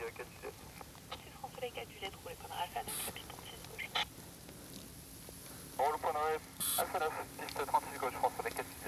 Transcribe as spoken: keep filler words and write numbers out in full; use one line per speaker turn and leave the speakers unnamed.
quatre Juliette.
six France Soleil quatre Juliette, roulez point d'arrêt Alpha neuf, piste trente-six gauche.
On roule point d'arrêt Alpha neuf, piste trente-six gauche, France Soleil quatre Juliette.